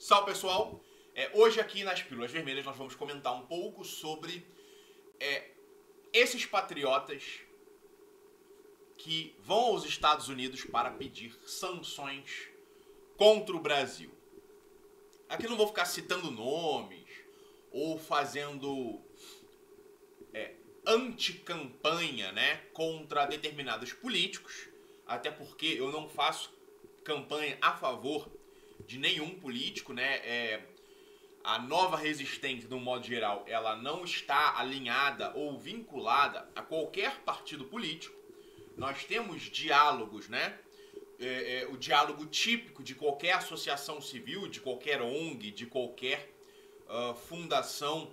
Salve pessoal! Hoje aqui nas Pílulas Vermelhas nós vamos comentar um pouco sobre esses patriotas que vão aos Estados Unidos para pedir sanções contra o Brasil. Aqui não vou ficar citando nomes ou fazendo anticampanha, né, contra determinados políticos, até porque eu não faço campanha a favor de nenhum político, né? A nova resistência, de um modo geral, ela não está alinhada ou vinculada a qualquer partido político. Nós temos diálogos, né? O diálogo típico de qualquer associação civil, de qualquer ONG, de qualquer fundação,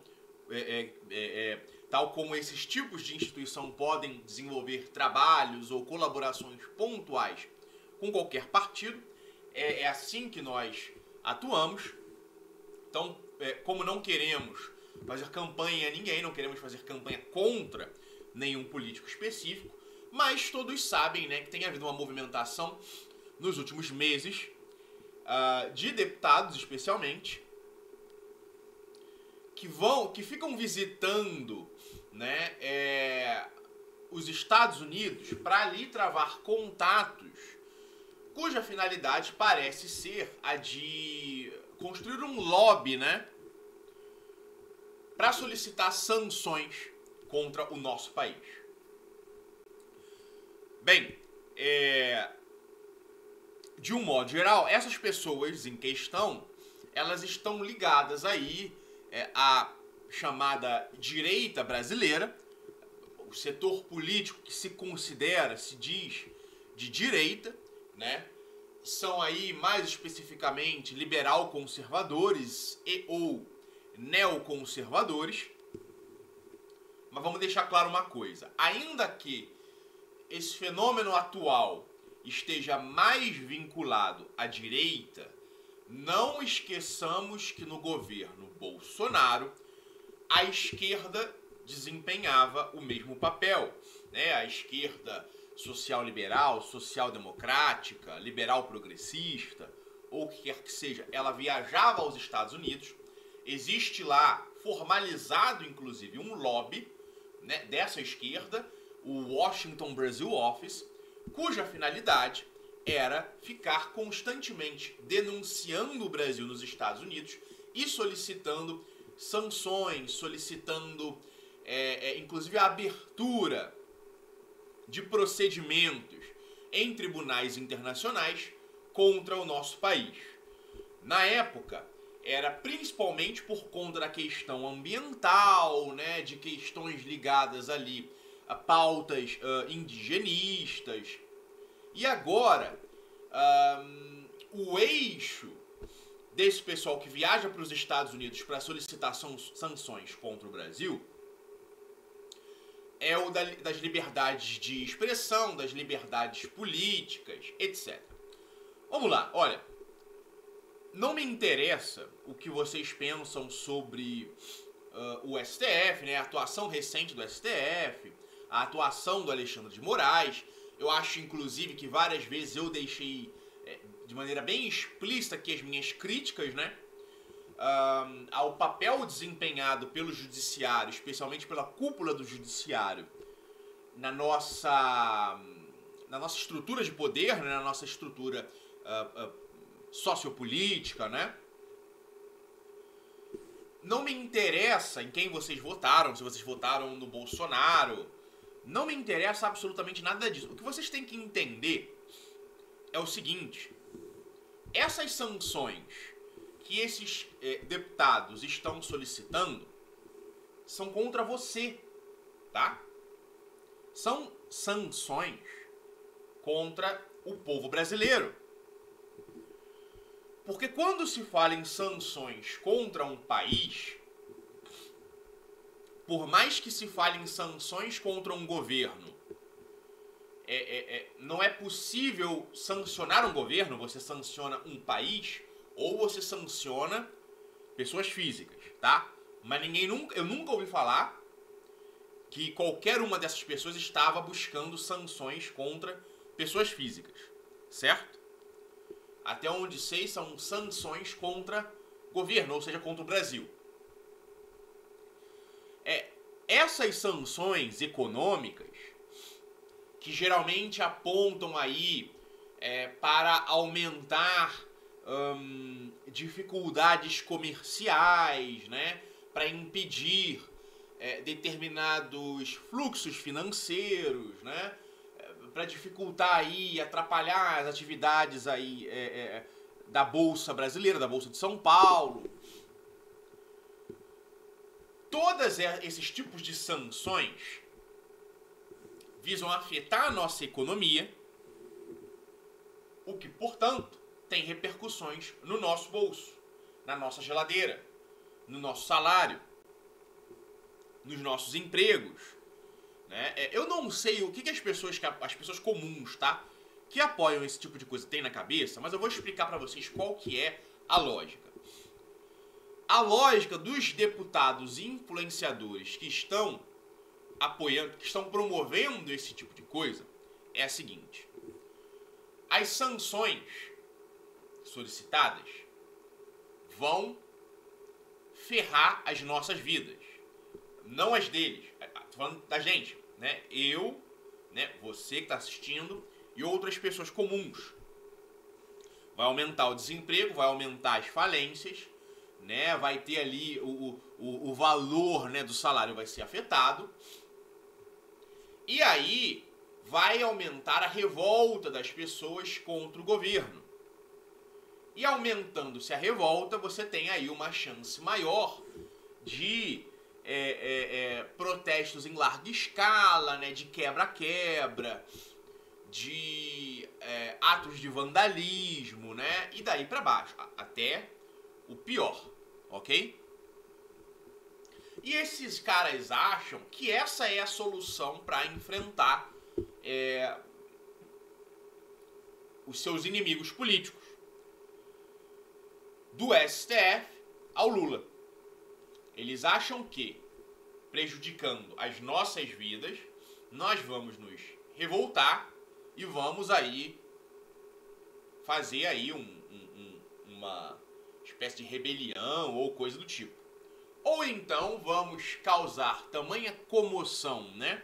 tal como esses tipos de instituição podem desenvolver trabalhos ou colaborações pontuais com qualquer partido. É assim que nós atuamos. Então, como não queremos fazer campanha a ninguém, não queremos fazer campanha contra nenhum político específico, mas todos sabem, né, que tem havido uma movimentação nos últimos meses de deputados, especialmente, que ficam visitando, né, os Estados Unidos para ali travar contatos cuja finalidade parece ser a de construir um lobby, né, para solicitar sanções contra o nosso país. Bem, de um modo geral, essas pessoas em questão, elas estão ligadas aí à chamada direita brasileira, o setor político que se considera, se diz de direita, né? São aí mais especificamente liberal-conservadores e ou neoconservadores. Mas vamos deixar claro uma coisa, ainda que esse fenômeno atual esteja mais vinculado à direita, não esqueçamos que no governo Bolsonaro a esquerda desempenhava o mesmo papel, né? A esquerda social-liberal, social-democrática, liberal-progressista, ou o que quer que seja, ela viajava aos Estados Unidos. Existe lá, formalizado inclusive, um lobby, né, dessa esquerda, o Washington Brazil Office, cuja finalidade era ficar constantemente denunciando o Brasil nos Estados Unidos e solicitando sanções, solicitando inclusive a abertura de procedimentos em tribunais internacionais contra o nosso país. Na época, era principalmente por conta da questão ambiental, né, de questões ligadas ali a pautas indigenistas. E agora, o eixo desse pessoal que viaja para os Estados Unidos para solicitar sanções contra o Brasil é o das liberdades de expressão, das liberdades políticas, etc. Vamos lá, olha, não me interessa o que vocês pensam sobre o STF, né, a atuação recente do STF, a atuação do Alexandre de Moraes. Eu acho, inclusive, que várias vezes eu deixei de maneira bem explícita aqui as minhas críticas, né, ao papel desempenhado pelo judiciário, especialmente pela cúpula do judiciário, na nossa estrutura de poder, né, na nossa estrutura sociopolítica, né? Não me interessa em quem vocês votaram, se vocês votaram no Bolsonaro, não me interessa absolutamente nada disso. O que vocês têm que entender é o seguinte: essas sanções que esses deputados estão solicitando são contra você, tá? São sanções contra o povo brasileiro. Porque quando se fala em sanções contra um país, por mais que se fale em sanções contra um governo, não é possível sancionar um governo. Você sanciona um país ou você sanciona pessoas físicas, tá? Mas eu nunca ouvi falar que qualquer uma dessas pessoas estava buscando sanções contra pessoas físicas, certo? Até onde sei, são sanções contra governo, ou seja, contra o Brasil. Essas sanções econômicas, que geralmente apontam aí para aumentar dificuldades comerciais, né, para impedir determinados fluxos financeiros, né, para dificultar aí, atrapalhar as atividades aí da Bolsa Brasileira, da Bolsa de São Paulo. Todos esses tipos de sanções visam afetar a nossa economia, o que, portanto, tem repercussões no nosso bolso, na nossa geladeira, no nosso salário, nos nossos empregos, né? Eu não sei o que as pessoas comuns, tá, que apoiam esse tipo de coisa têm na cabeça, mas eu vou explicar para vocês qual que é a lógica. A lógica dos deputados e influenciadores que estão apoiando, que estão promovendo esse tipo de coisa, é a seguinte: as sanções solicitadas vão ferrar as nossas vidas, não as deles. Tô falando da gente, né? Eu, né? Você que está assistindo e outras pessoas comuns. Vai aumentar o desemprego, vai aumentar as falências, né? Vai ter ali o valor, né, do salário vai ser afetado. E aí vai aumentar a revolta das pessoas contra o governo. E aumentando-se a revolta, você tem aí uma chance maior de protestos em larga escala, né, de quebra-quebra, de atos de vandalismo, né, e daí para baixo, até o pior, ok? E esses caras acham que essa é a solução para enfrentar os seus inimigos políticos, do STF ao Lula. Eles acham que, prejudicando as nossas vidas, nós vamos nos revoltar e vamos aí fazer aí uma espécie de rebelião ou coisa do tipo. Ou então vamos causar tamanha comoção, né,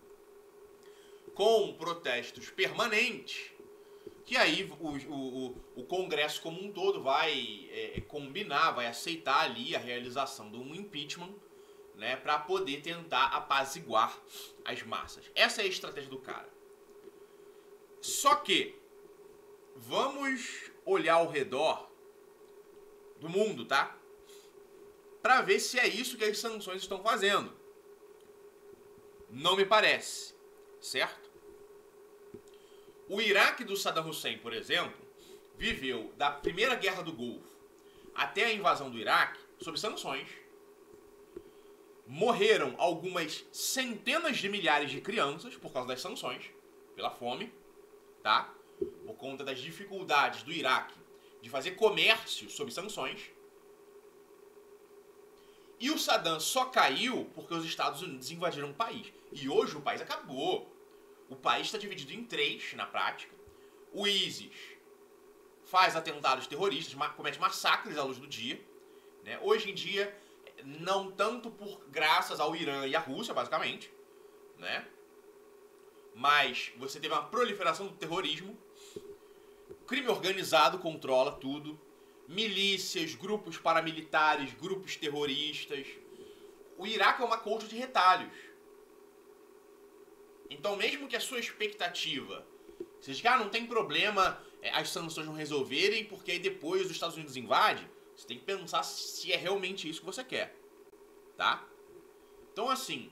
com protestos permanentes, que aí o Congresso como um todo vai combinar, vai aceitar ali a realização de um impeachment, né, para poder tentar apaziguar as massas. Essa é a estratégia do cara. Só que vamos olhar ao redor do mundo, tá? Para ver se é isso que as sanções estão fazendo. Não me parece, certo? O Iraque do Saddam Hussein, por exemplo, viveu da primeira guerra do Golfo até a invasão do Iraque sob sanções. Morreram algumas centenas de milhares de crianças por causa das sanções, pela fome, tá? Por conta das dificuldades do Iraque de fazer comércio sob sanções. E o Saddam só caiu porque os Estados Unidos invadiram o país. E hoje o país acabou. O país está dividido em 3, na prática. O ISIS faz atentados terroristas, comete massacres à luz do dia, né? Hoje em dia, não tanto graças ao Irã e à Rússia, basicamente, né? Mas você teve uma proliferação do terrorismo. O crime organizado controla tudo. Milícias, grupos paramilitares, grupos terroristas. O Iraque é uma colcha de retalhos. Então, mesmo que a sua expectativa seja que não tem problema as sanções não resolverem, porque aí depois os Estados Unidos invadem, você tem que pensar se é realmente isso que você quer, tá? Então, assim,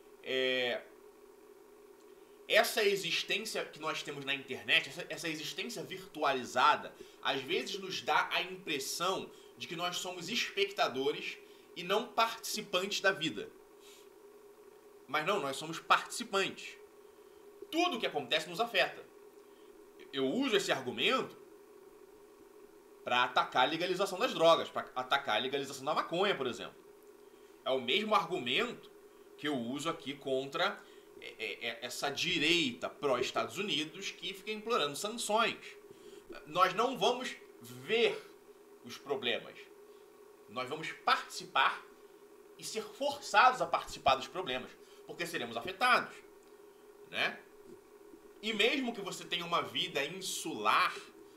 essa existência que nós temos na internet, essa existência virtualizada, às vezes nos dá a impressão de que nós somos espectadores e não participantes da vida. Mas não, nós somos participantes. Tudo que acontece nos afeta. Eu uso esse argumento para atacar a legalização das drogas, para atacar a legalização da maconha, por exemplo. É o mesmo argumento que eu uso aqui contra essa direita pró-Estados Unidos que fica implorando sanções. Nós não vamos ver os problemas. Nós vamos participar e ser forçados a participar dos problemas, porque seremos afetados, né? E mesmo que você tenha uma vida insular,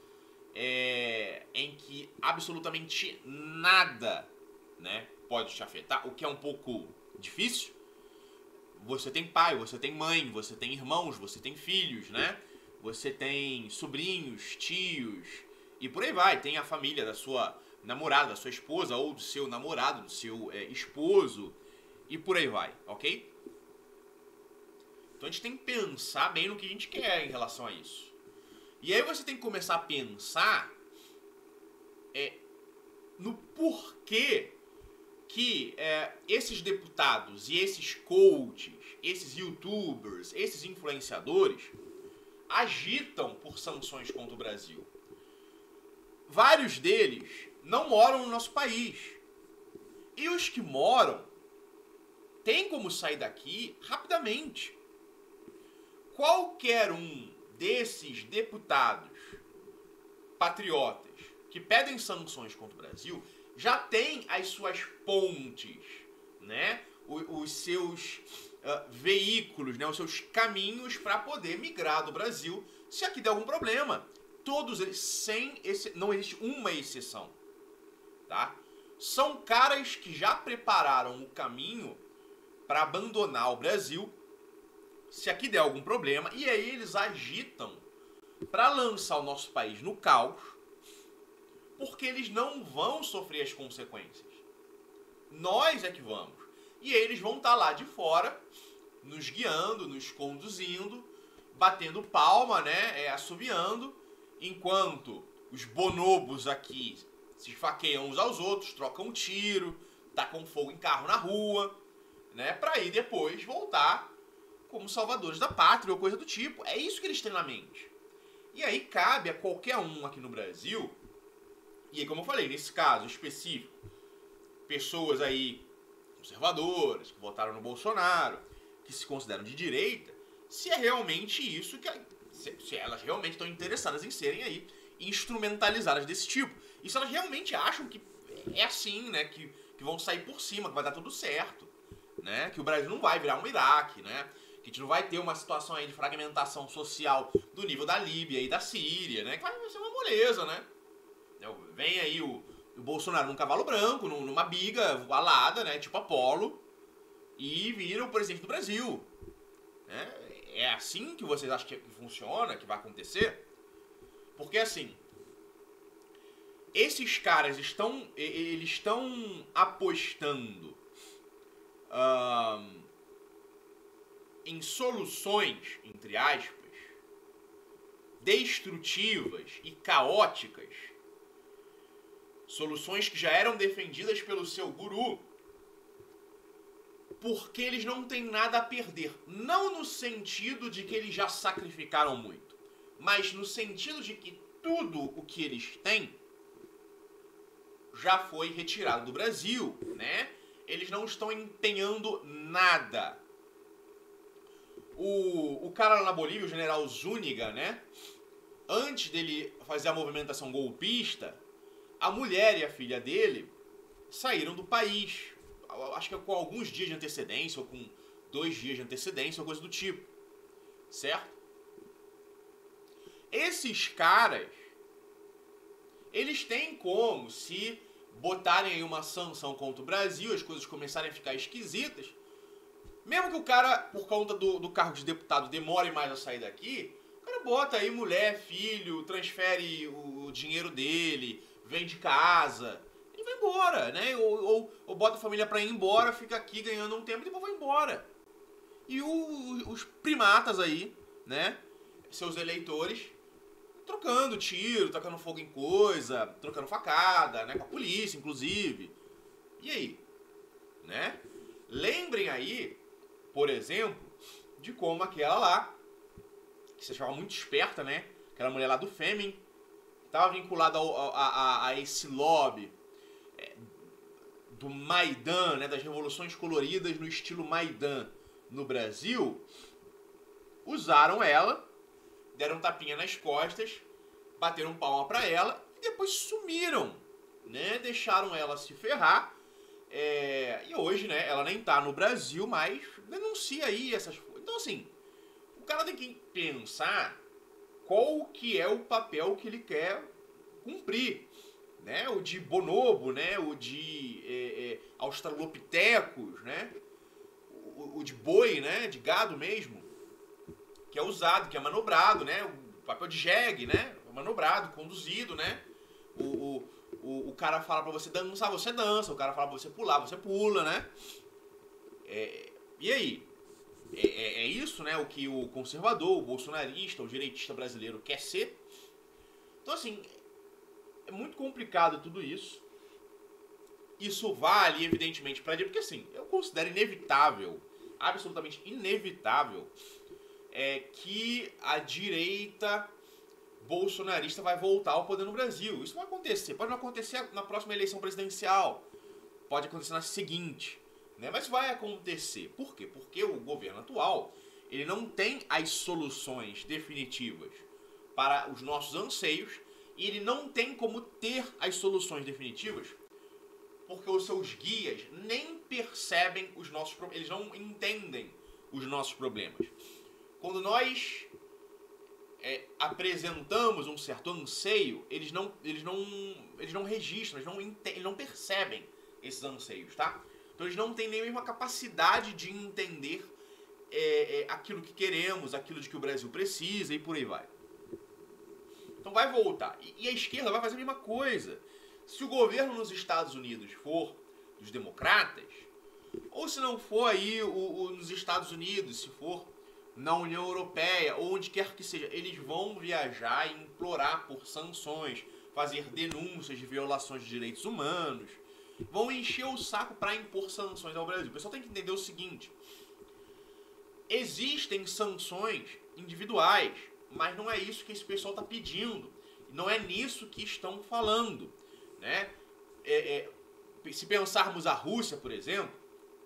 em que absolutamente nada, né, pode te afetar, o que é um pouco difícil, você tem pai, você tem mãe, você tem irmãos, você tem filhos, né? Você tem sobrinhos, tios, e por aí vai. Tem a família da sua namorada, da sua esposa, ou do seu namorado, do seu esposo, e por aí vai, ok? Então a gente tem que pensar bem no que a gente quer em relação a isso. E aí você tem que começar a pensar no porquê que esses deputados e esses coaches, esses youtubers, esses influenciadores agitam por sanções contra o Brasil. Vários deles não moram no nosso país. E os que moram têm como sair daqui rapidamente. Qualquer um desses deputados patriotas que pedem sanções contra o Brasil já tem as suas pontes, né? Os seus veículos, né? Os seus caminhos para poder migrar do Brasil se aqui der algum problema. Todos eles, não existe uma exceção, tá? São caras que já prepararam o caminho para abandonar o Brasil se aqui der algum problema, e aí eles agitam para lançar o nosso país no caos, porque eles não vão sofrer as consequências. Nós é que vamos. E aí eles vão estar lá de fora, nos guiando, nos conduzindo, batendo palma, né, assobiando, enquanto os bonobos aqui se esfaqueiam uns aos outros, trocam tiro, tacam fogo em carro na rua, né, para aí depois voltar como salvadores da pátria ou coisa do tipo. É isso que eles têm na mente. E aí cabe a qualquer um aqui no Brasil, e aí, como eu falei, nesse caso específico, pessoas aí conservadoras, que votaram no Bolsonaro, que se consideram de direita, se é realmente isso que... Se elas realmente estão interessadas em serem aí instrumentalizadas desse tipo. E se elas realmente acham que é assim, né, que vão sair por cima, que vai dar tudo certo, né, que o Brasil não vai virar um Iraque, né, que a gente não vai ter uma situação aí de fragmentação social do nível da Líbia e da Síria, né, que vai ser uma moleza, né. Vem aí o Bolsonaro num cavalo branco, numa biga alada, né, tipo Apolo, e vira o presidente do Brasil. É assim que vocês acham que funciona, que vai acontecer? Porque assim, esses caras eles estão apostando em soluções, entre aspas, destrutivas e caóticas, soluções que já eram defendidas pelo seu guru, porque eles não têm nada a perder. Não no sentido de que eles já sacrificaram muito, mas no sentido de que tudo o que eles têm já foi retirado do Brasil, né? Eles não estão empenhando nada. O cara lá na Bolívia, o general Zúñiga, né? Antes dele fazer a movimentação golpista, a mulher e a filha dele saíram do país. Acho que com alguns dias de antecedência, ou com 2 dias de antecedência, ou coisa do tipo. Certo? Esses caras, eles têm como, se botarem aí uma sanção contra o Brasil, as coisas começarem a ficar esquisitas, mesmo que o cara, por conta do cargo de deputado, demore mais a sair daqui, o cara bota aí mulher, filho, transfere o dinheiro dele, vende casa e vai embora, né? Ou bota a família pra ir embora, fica aqui ganhando um tempo e depois vai embora. E os primatas aí, né? Seus eleitores, trocando tiro, tacando fogo em coisa, trocando facada, né? Com a polícia, inclusive. E aí? Né? Lembrem aí, por exemplo, de como aquela lá, que se achava muito esperta, né? Aquela mulher lá do Fêmen, estava vinculada a esse lobby do Maidan, né? Das revoluções coloridas no estilo Maidan no Brasil, usaram ela, deram um tapinha nas costas, bateram palma pra ela e depois sumiram, né? deixaram ela se ferrar. E hoje, né, ela nem tá no Brasil, mas denuncia aí essas coisas. Então, assim, o cara tem que pensar qual que é o papel que ele quer cumprir, né? O de bonobo, né? O de australopitecos, né? O de boi, né? De gado mesmo, que é usado, que é manobrado, né? O papel de jegue, né? Manobrado, conduzido, né? O cara fala pra você dançar, você dança. O cara fala pra você pular, você pula, né? E aí? É isso, né? O que o conservador, o bolsonarista, o direitista brasileiro quer ser. Então, assim, é muito complicado tudo isso. Isso vale, evidentemente, pra porque, assim, eu considero inevitável, absolutamente inevitável, que a direita bolsonarista vai voltar ao poder no Brasil. Isso vai acontecer. Pode não acontecer na próxima eleição presidencial. Pode acontecer na seguinte. Né? Mas vai acontecer. Por quê? Porque o governo atual ele não tem as soluções definitivas para os nossos anseios e ele não tem como ter as soluções definitivas porque os seus guias nem percebem os nossos problemas. Eles não entendem os nossos problemas. Quando nós apresentamos um certo anseio, eles não registram, eles não percebem esses anseios, tá? Então eles não têm nem mesmo a capacidade de entender aquilo que queremos, aquilo de que o Brasil precisa e por aí vai. Então vai voltar. E a esquerda vai fazer a mesma coisa. Se o governo nos Estados Unidos for dos democratas, ou se não for aí nos Estados Unidos, se for na União Europeia, ou onde quer que seja, eles vão viajar e implorar por sanções, fazer denúncias de violações de direitos humanos, vão encher o saco para impor sanções ao Brasil. O pessoal tem que entender o seguinte: existem sanções individuais, mas não é isso que esse pessoal está pedindo, não é nisso que estão falando, né? Se pensarmos a Rússia, por exemplo,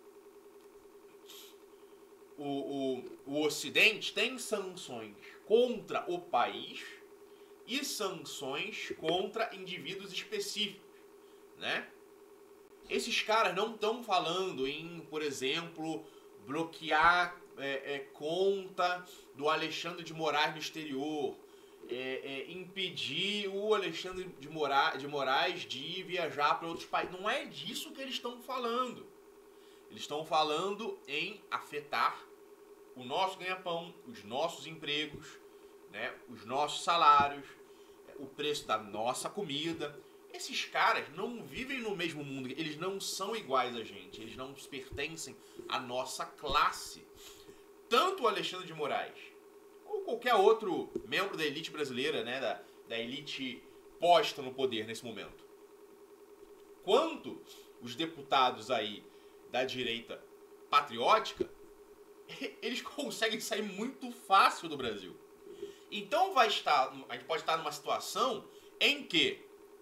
o Ocidente tem sanções contra o país e sanções contra indivíduos específicos, né? Esses caras não estão falando em, por exemplo, bloquear conta do Alexandre de Moraes no exterior, impedir o Alexandre de Moraes de viajar para outros países. Não é disso que eles estão falando. Eles estão falando em afetar o nosso ganha-pão, os nossos empregos, né, os nossos salários, o preço da nossa comida. Esses caras não vivem no mesmo mundo, eles não são iguais a gente, eles não pertencem à nossa classe. Tanto o Alexandre de Moraes, ou qualquer outro membro da elite brasileira, né, da elite posta no poder nesse momento, quanto os deputados aí da direita patriótica, eles conseguem sair muito fácil do Brasil. Então a gente pode estar numa situação em que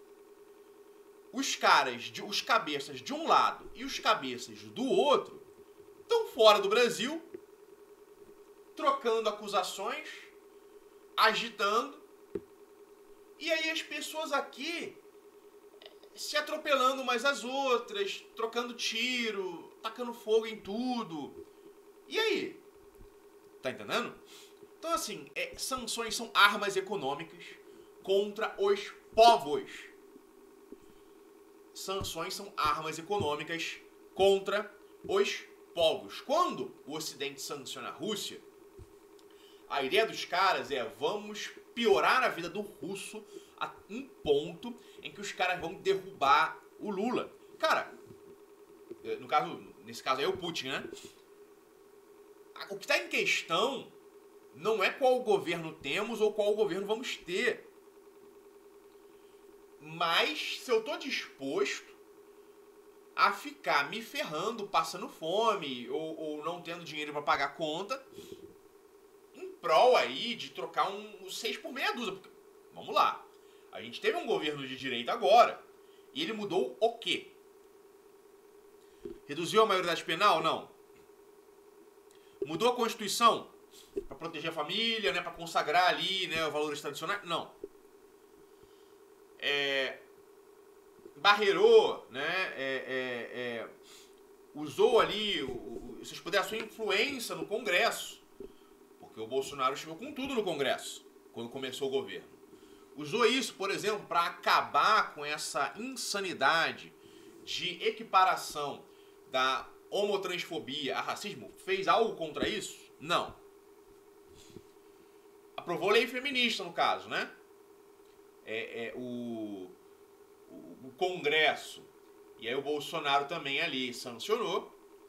os cabeças de um lado e os cabeças do outro estão fora do Brasil, trocando acusações, agitando, e aí as pessoas aqui se atropelando umas às outras, trocando tiro, tacando fogo em tudo. E aí? Tá entendendo? Então, assim, sanções são armas econômicas contra os povos. Sanções são armas econômicas contra os povos. Quando o Ocidente sanciona a Rússia, a ideia dos caras vamos piorar a vida do russo a um ponto em que os caras vão derrubar o Lula. Cara, nesse caso aí é o Putin, né? O que está em questão não é qual governo temos ou qual governo vamos ter. Mas se eu estou disposto a ficar me ferrando, passando fome ou não tendo dinheiro para pagar a conta, em prol aí de trocar um 6 por meia dúzia. Porque, vamos lá, a gente teve um governo de direita agora e ele mudou o quê? Reduziu a maioridade penal? Não. Mudou a Constituição para proteger a família, né, para consagrar ali, né, os valores tradicionais? Não. barreirou, né, usou ali seus poderes, a sua influência no Congresso, porque o Bolsonaro chegou com tudo no Congresso, quando começou o governo. Usou isso, por exemplo, para acabar com essa insanidade de equiparação da homotransfobia a racismo. Fez algo contra isso? Não. Aprovou lei feminista, no caso, né? O Congresso, e aí o Bolsonaro também ali sancionou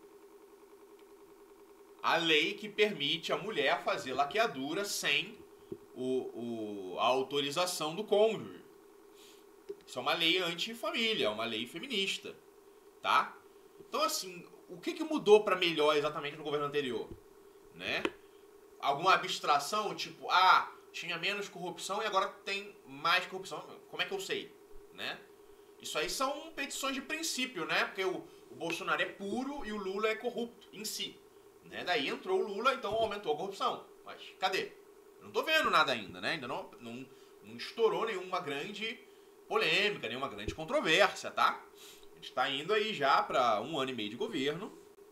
a lei que permite a mulher fazer laqueadura sem a autorização do cônjuge. Isso é uma lei anti-família, é uma lei feminista, tá? Então, assim, o que mudou para melhor exatamente no governo anterior? Né? Alguma abstração, tipo, tinha menos corrupção e agora tem mais corrupção. Como é que eu sei? Né? Isso aí são petições de princípio, né? Porque o Bolsonaro é puro e o Lula é corrupto em si. Né? Daí entrou o Lula, então aumentou a corrupção. Mas cadê? Eu não tô vendo nada ainda, né? Ainda não estourou nenhuma grande polêmica, nenhuma grande controvérsia, tá? A gente tá indo aí já para 1 ano e meio de governo.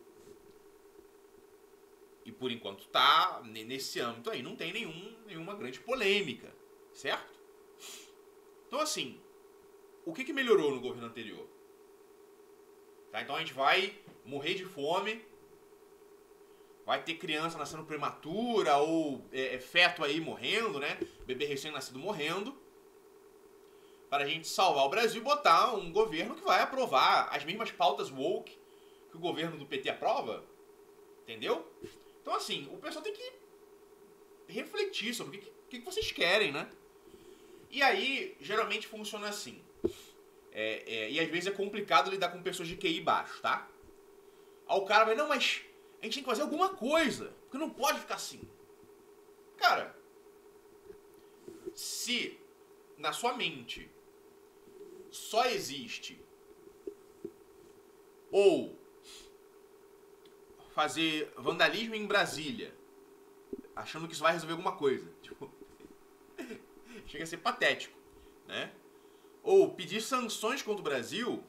E por enquanto tá nesse âmbito aí, não tem nenhuma grande polêmica, certo? Então, assim, o que melhorou no governo anterior? Tá? Então a gente vai morrer de fome, vai ter criança nascendo prematura ou feto aí morrendo, né? Bebê recém-nascido morrendo, para a gente salvar o Brasil e botar um governo que vai aprovar as mesmas pautas woke que o governo do PT aprova, entendeu? Então, assim, o pessoal tem que refletir sobre o que vocês querem, né? E aí, geralmente funciona assim. E às vezes é complicado lidar com pessoas de QI baixo, tá? Aí o cara vai, não, mas a gente tem que fazer alguma coisa, porque não pode ficar assim. Cara, se na sua mente só existe ou fazer vandalismo em Brasília, achando que isso vai resolver alguma coisa, tipo, chega a ser patético, né? Ou pedir sanções contra o Brasil,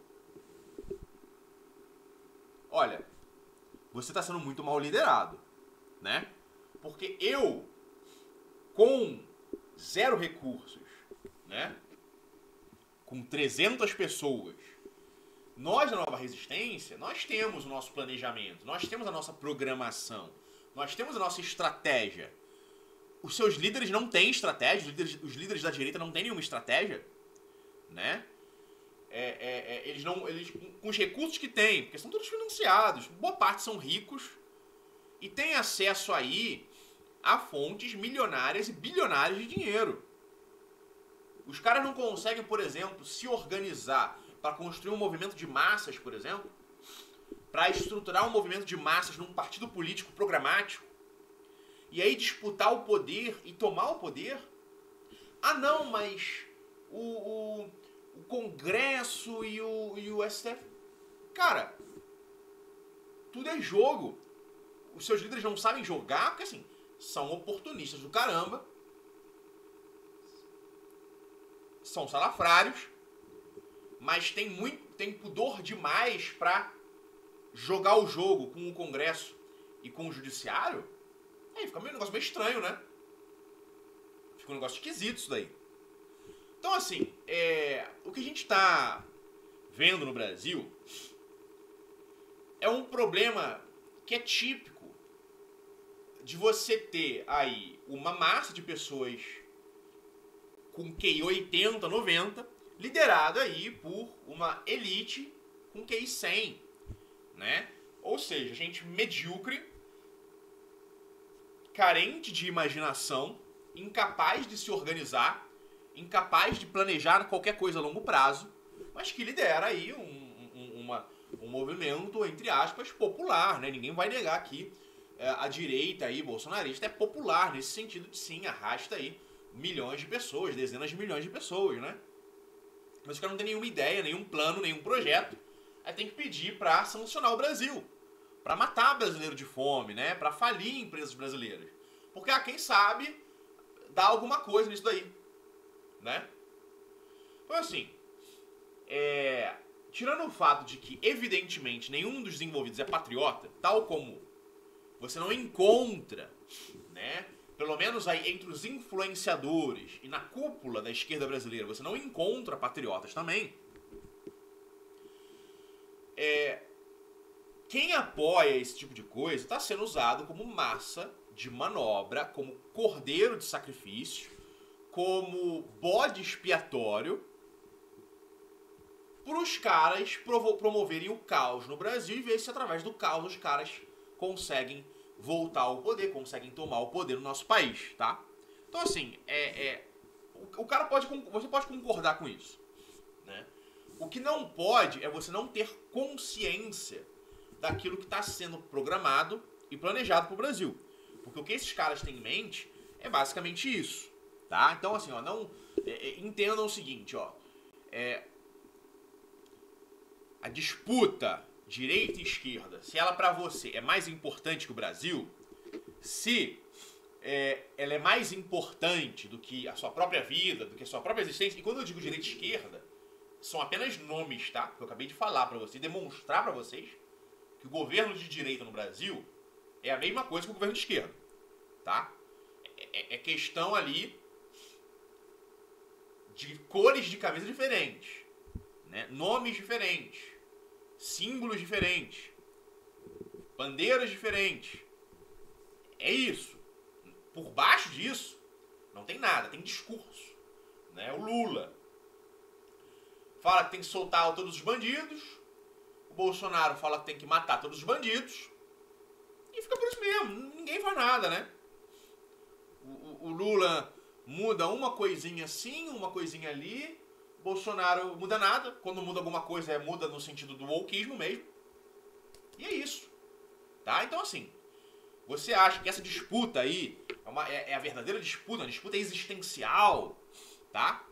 olha, você está sendo muito mal liderado, né? Porque eu, com 0 recursos, né? Com 300 pessoas, nós da Nova Resistência, nós temos o nosso planejamento, nós temos a nossa programação, nós temos a nossa estratégia. Os seus líderes não têm estratégia, os líderes da direita não têm nenhuma estratégia, né? Eles com os recursos que têm, porque são todos financiados, boa parte são ricos e têm acesso aí a fontes milionárias e bilionárias de dinheiro. Os caras não conseguem, por exemplo, se organizar para construir um movimento de massas, por exemplo, para estruturar um movimento de massas num partido político programático, e aí disputar o poder e tomar o poder. Ah, não, mas o Congresso e o STF... Cara, tudo é jogo. Os seus líderes não sabem jogar, porque assim, são oportunistas do caramba, são salafrários, mas tem pudor demais pra jogar o jogo com o Congresso e com o Judiciário. Aí fica um negócio meio estranho, né? Fica um negócio esquisito isso daí. Então, assim, o que a gente tá vendo no Brasil é um problema que é típico de você ter aí uma massa de pessoas com QI 80, 90, liderada aí por uma elite com QI 100, né? Ou seja, gente medíocre, carente de imaginação, incapaz de se organizar, incapaz de planejar qualquer coisa a longo prazo, mas que lidera aí um movimento, entre aspas, popular, né? Ninguém vai negar que a direita aí, bolsonarista, é popular nesse sentido de sim, arrasta aí milhões de pessoas, dezenas de milhões de pessoas, né? Mas o cara não tem nenhuma ideia, nenhum plano, nenhum projeto. Aí tem que pedir pra sancionar o Brasil, pra matar brasileiro de fome, né? Pra falir empresas brasileiras. Porque, quem sabe, dá alguma coisa nisso daí, né? Então, assim, tirando o fato de que, evidentemente, nenhum dos envolvidos é patriota, tal como você não encontra, né, pelo menos aí entre os influenciadores e na cúpula da esquerda brasileira, você não encontra patriotas também. Quem apoia esse tipo de coisa está sendo usado como massa de manobra, como cordeiro de sacrifício, como bode expiatório, para os caras promoverem o caos no Brasil e ver se através do caos os caras conseguem voltar ao poder, conseguem tomar o poder no nosso país, tá? Então assim, o cara você pode concordar com isso, né? O que não pode é você não ter consciência daquilo que está sendo programado e planejado para o Brasil. Porque o que esses caras têm em mente é basicamente isso, tá? Então assim, ó, não entendam o seguinte, ó, a disputa direita e esquerda, se ela para você é mais importante que o Brasil, se ela é mais importante do que a sua própria vida, do que a sua própria existência, e quando eu digo direita e esquerda, são apenas nomes, tá? Que eu acabei de falar para vocês, demonstrar para vocês que o governo de direita no Brasil é a mesma coisa que o governo de esquerda, tá? É questão ali de cores de camisa diferentes, né? Nomes diferentes, símbolos diferentes, bandeiras diferentes. É isso. Por baixo disso, não tem nada, tem discurso, né? O Lula fala que tem que soltar todos os bandidos, o Bolsonaro fala que tem que matar todos os bandidos, e fica por isso mesmo, ninguém faz nada, né? O Lula muda uma coisinha assim, uma coisinha ali, o Bolsonaro muda nada, quando muda alguma coisa muda no sentido do wokeismo mesmo, e é isso, tá? Então assim, você acha que essa disputa aí é a verdadeira disputa, uma disputa existencial, tá?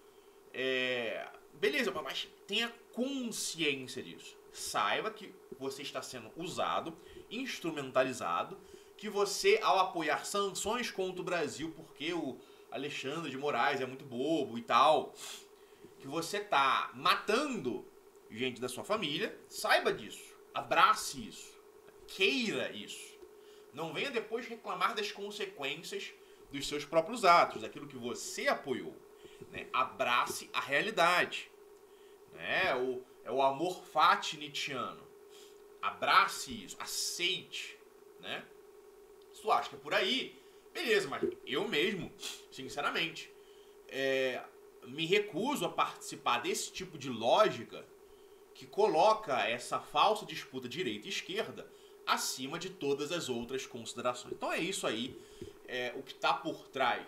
Beleza, mas tenha consciência disso. Saiba que você está sendo usado, instrumentalizado, que você, ao apoiar sanções contra o Brasil, porque o Alexandre de Moraes é muito bobo e tal, que você está matando gente da sua família, saiba disso, abrace isso, queira isso. Não venha depois reclamar das consequências dos seus próprios atos, daquilo que você apoiou, né? Abrace a realidade, né? É o amor fati nietzschiano. Abrace isso, aceite, né? Se tu acha que é por aí, beleza, mas eu mesmo, sinceramente, me recuso a participar desse tipo de lógica que coloca essa falsa disputa direita e esquerda acima de todas as outras considerações. Então é isso aí, o que está por trás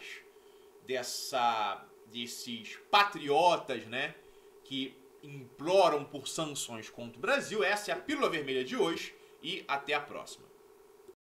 desses patriotas, né, que imploram por sanções contra o Brasil. Essa é a Pílula Vermelha de hoje e até a próxima.